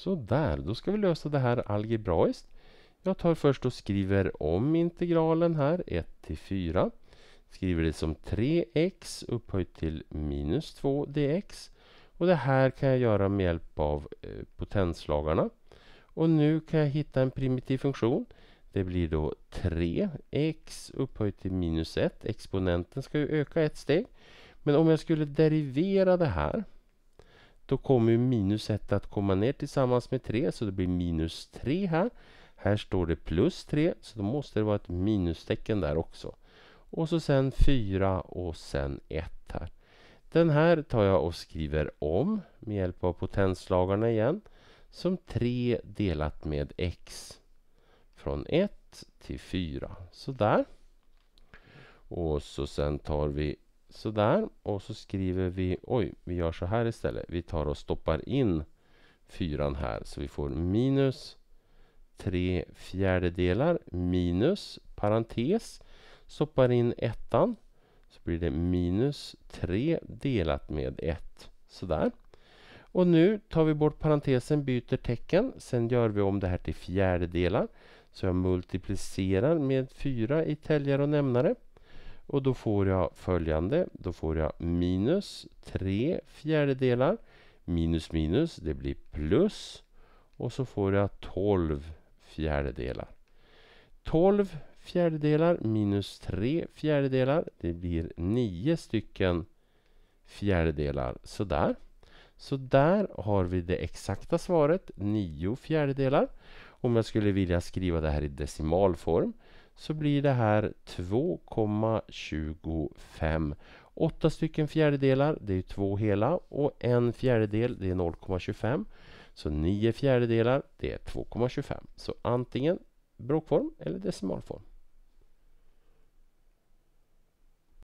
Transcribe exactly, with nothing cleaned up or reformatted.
Så där, då ska vi lösa det här algebraiskt. Jag tar först och skriver om integralen här, ett till fyra. Skriver det som tre x upphöjt till minus två dx. Och det här kan jag göra med hjälp av eh, potenslagarna. Och nu kan jag hitta en primitiv funktion. Det blir då tre x upphöjt till minus ett. Exponenten ska ju öka ett steg. Men om jag skulle derivera det här, då kommer ju minus ett att komma ner tillsammans med tre. Så det blir minus tre här. Här står det plus tre, så då måste det vara ett minustecken där också. Och så sen fyra och sen ett här. Den här tar jag och skriver om med hjälp av potenslagarna igen. Som tre delat med x. Från ett till fyra. Så där. Och så sen tar vi så där. Och så skriver vi, oj, vi gör så här istället. Vi tar och stoppar in fyran här. Så vi får minus tre fjärdedelar minus parentes. Stoppar in ettan. Så blir det minus tre delat med ett. Så där. Och nu tar vi bort parentesen, byter tecken. Sen gör vi om det här till fjärdedelar. Så jag multiplicerar med fyra i täljare och nämnare. Och då får jag följande. Då får jag minus tre fjärdedelar. Minus minus, det blir plus. Och så får jag tolv fjärdedelar. tolv fjärdedelar minus tre fjärdedelar. Det blir nio stycken fjärdedelar. Så där. Så där har vi det exakta svaret, nio fjärdedelar. Om jag skulle vilja skriva det här i decimalform så blir det här två komma tjugofem. åtta stycken fjärdedelar, det är två hela, och en fjärdedel, det är noll komma tjugofem. Så nio fjärdedelar, det är två komma tjugofem. Så antingen bråkform eller decimalform.